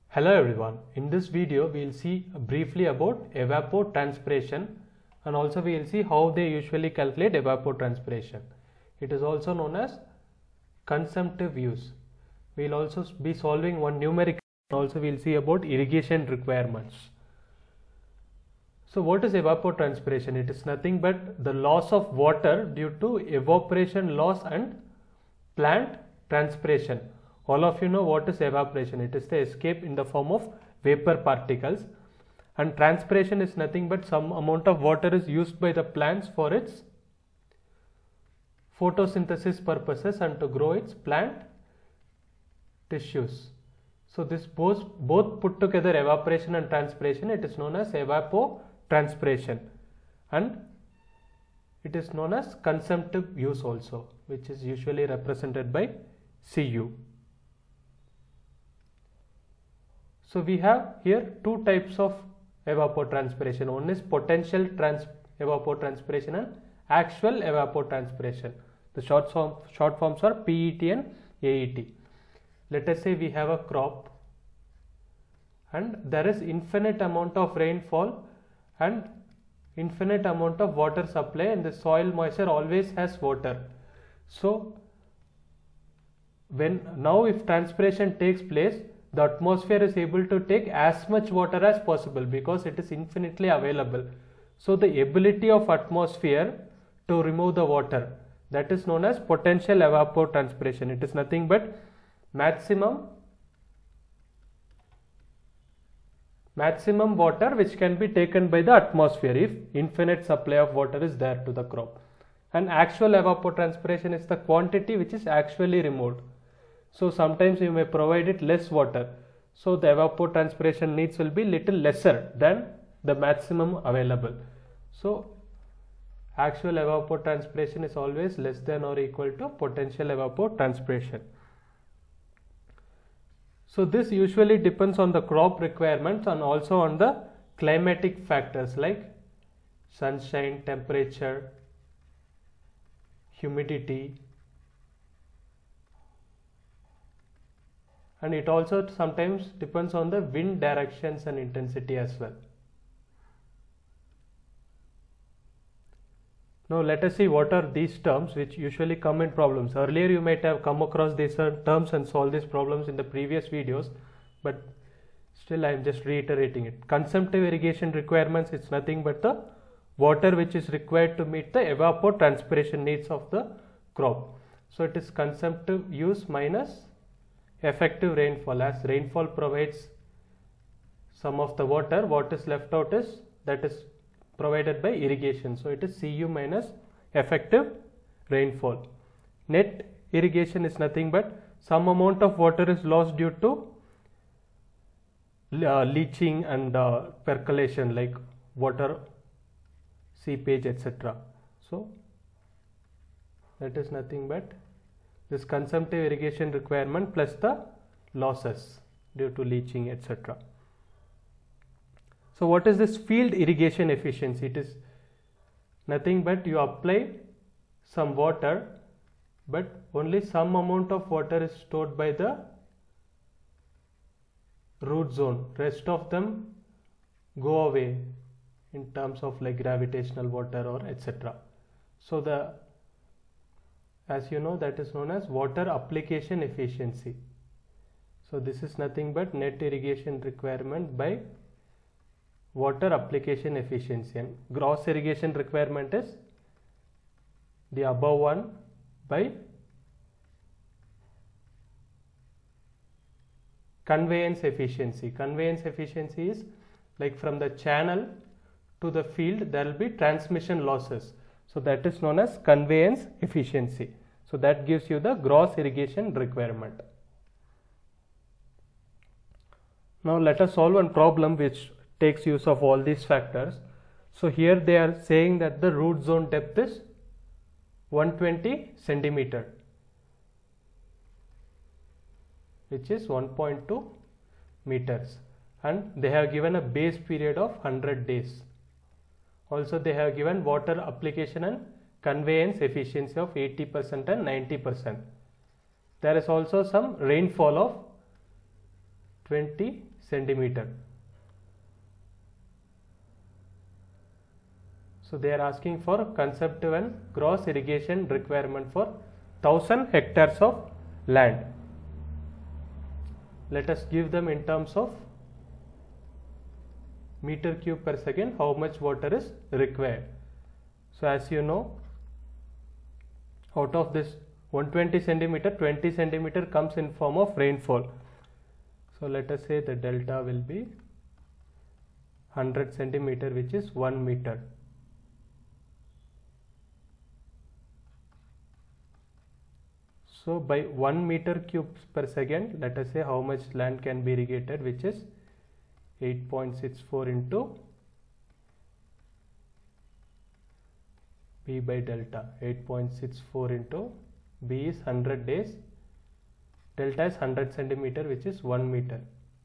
Hello everyone, in this video we will see briefly about evapotranspiration and also we will see how they usually calculate evapotranspiration. It is also known as consumptive use. We will also be solving one numerical and also we will see about irrigation requirements. So what is evapotranspiration? It is nothing but the loss of water due to evaporation loss and plant transpiration. All of you know what is evaporation. It is the escape in the form of vapor particles, and transpiration is nothing but some amount of water is used by the plants for its photosynthesis purposes and to grow its plant tissues. So this both put together, evaporation and transpiration, it is known as evapotranspiration, and it is known as consumptive use also, which is usually represented by Cu. So we have here two types of evapotranspiration. One is potential evapotranspiration and actual evapotranspiration. The short forms are PET and AET. Let us say we have a crop and there is infinite amount of rainfall and infinite amount of water supply, and the soil moisture always has water. So if transpiration takes place, the atmosphere is able to take as much water as possible because it is infinitely available. So the ability of atmosphere to remove the water, that is known as potential evapotranspiration. It is nothing but maximum water which can be taken by the atmosphere if infinite supply of water is there to the crop. And actual evapotranspiration is the quantity which is actually removed. So sometimes you may provide it less water, so the evapotranspiration needs will be little lesser than the maximum available. So actual evapotranspiration is always less than or equal to potential evapotranspiration. So this usually depends on the crop requirements and also on the climatic factors like sunshine, temperature, humidity, and it also sometimes depends on the wind directions and intensity as well. Now let us see what are these terms which usually come in problems. Earlier you might have come across these terms and solved these problems in the previous videos, but still I am just reiterating it. Consumptive irrigation requirements, it's nothing but the water which is required to meet the evapotranspiration needs of the crop. So it is consumptive use minus effective rainfall. As rainfall provides some of the water, what is left out is that is provided by irrigation. So it is Cu minus effective rainfall. Net irrigation is nothing but some amount of water is lost due to leaching and percolation, like water seepage, etc. So that is nothing but this consumptive irrigation requirement plus the losses due to leaching, etc. So what is this field irrigation efficiency? It is nothing but you apply some water, but only some amount of water is stored by the root zone. Rest of them go away in terms of like gravitational water or etc. So as you know, that is known as water application efficiency. So this is nothing but net irrigation requirement by water application efficiency, and gross irrigation requirement is the above one by conveyance efficiency. Conveyance efficiency is like from the channel to the field there will be transmission losses. So that is known as conveyance efficiency. So that gives you the gross irrigation requirement. Now let us solve one problem which takes use of all these factors. So here they are saying that the root zone depth is 120 centimeter, which is 1.2 meters, and they have given a base period of 100 days. Also they have given water application and conveyance efficiency of 80% and 90%. There is also some rainfall of 20 centimeter. So they are asking for conceptual and gross irrigation requirement for 1000 hectares of land. Let us give them in terms of meter cube per second how much water is required. So as you know, out of this 120 centimeter, 20 centimeter comes in form of rainfall. So let us say the delta will be 100 centimeter, which is 1 meter. So by 1 meter cubes per second, let us say how much land can be irrigated, which is 8.64 into B by delta. 8.64 into B is 100 days, delta is 100 centimeter, which is 1 meter.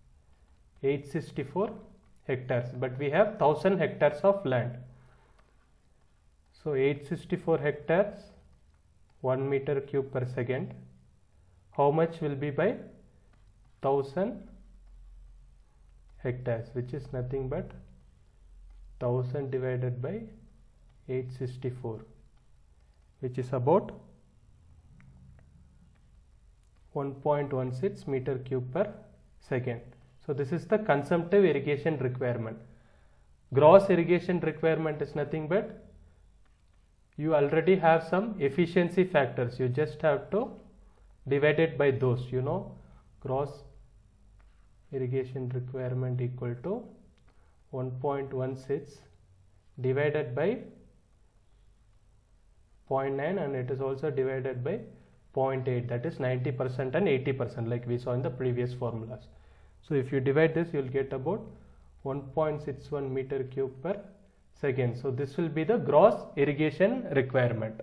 864 hectares, but we have 1000 hectares of land. So 864 hectares, 1 meter cube per second. How much will be by 1000 hectares, which is nothing but 1000 divided by 864, which is about 1.16 meter cube per second. So this is the consumptive irrigation requirement. Gross irrigation requirement is nothing but you already have some efficiency factors. You just have to divide it by those. You know, gross irrigation requirement equal to 1.16 divided by 0.9, and it is also divided by 0.8, that is 90% and 80%, like we saw in the previous formulas. So if you divide this, you will get about 1.61 meter cube per second. So this will be the gross irrigation requirement.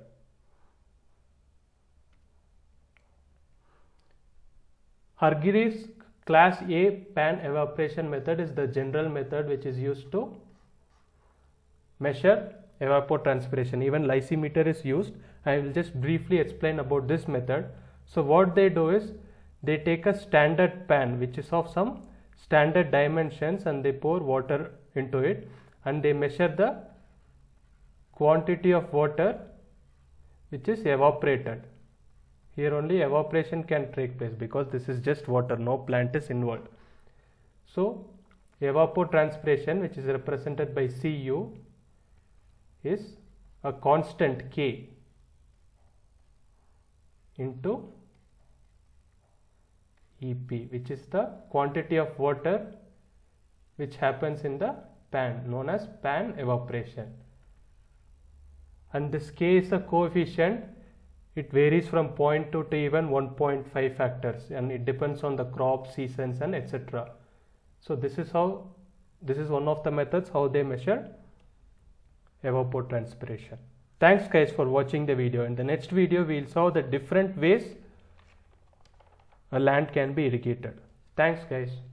Hargreaves class A pan evaporation method is the general method which is used to measure evapotranspiration. Even lysimeter is used. I will just briefly explain about this method. So what they do is they take a standard pan which is of some standard dimensions and they pour water into it and they measure the quantity of water which is evaporated. Here only evaporation can take place because this is just water, no plant is involved. So evapotranspiration, which is represented by Cu, is a constant K into Ep, which is the quantity of water which happens in the pan, known as pan evaporation. And this K is a coefficient. It varies from 0.2 to even 1.5 factors, and it depends on the crop, seasons, and etc. So this is one of the methods how they measure evapotranspiration. Thanks guys for watching the video. In the next video we will saw the different ways a land can be irrigated. Thanks guys.